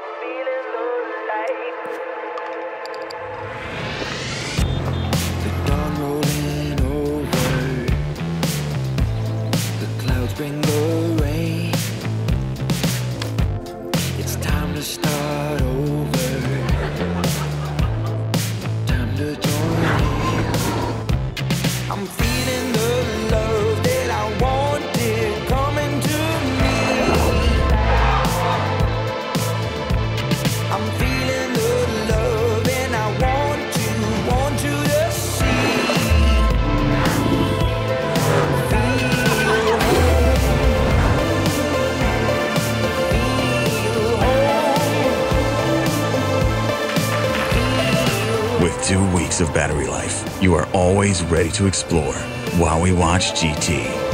The dawn rolling over, the clouds bring the rain. It's time to start over, time to join in. I'm feeling the love that I wanted coming to me. I'm feeling the love and I want you to see. With 2 weeks of battery life, you are always ready to explore Huawei Watch GT.